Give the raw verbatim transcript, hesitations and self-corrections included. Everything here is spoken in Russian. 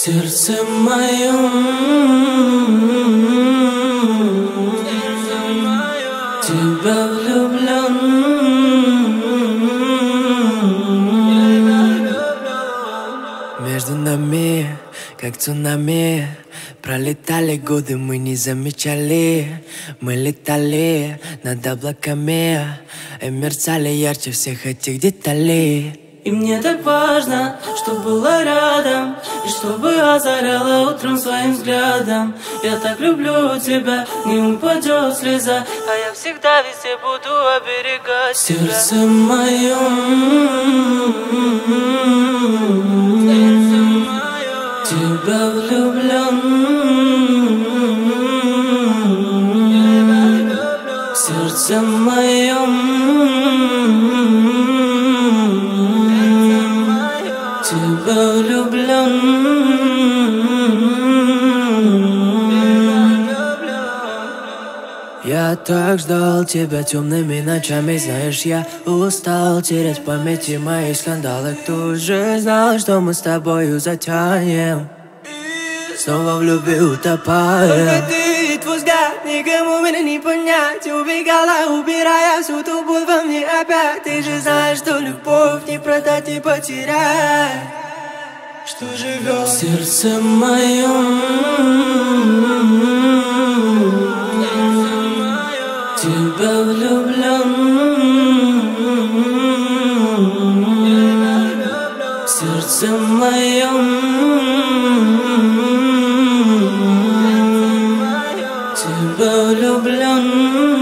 сердце моем, тебя влюблен. Между нами, как цунами, пролетали годы, мы не замечали. Мы летали над облаками и мерцали ярче всех этих деталей. И мне так важно, чтоб была рядом, и чтобы озаряла утром своим взглядом. Я так люблю тебя, не упадет слеза, а я всегда везде буду оберегать тебя. Сердце моем, тебя влюблен. Сердце моем, тебя влюблен. Я так ждал тебя темными ночами, знаешь, я устал терять в памяти мои скандалы. Кто же знал, что мы с тобою затянем, снова в любви утопаем. Только ты и твой взгляд, никому меня не понять. Убегала, убирая всю ту боль во мне опять. Ты же знаешь, что любовь не продать и потерять, что живет в сердце моем. Тебя влюблен. В сердце моем, тебя влюблен.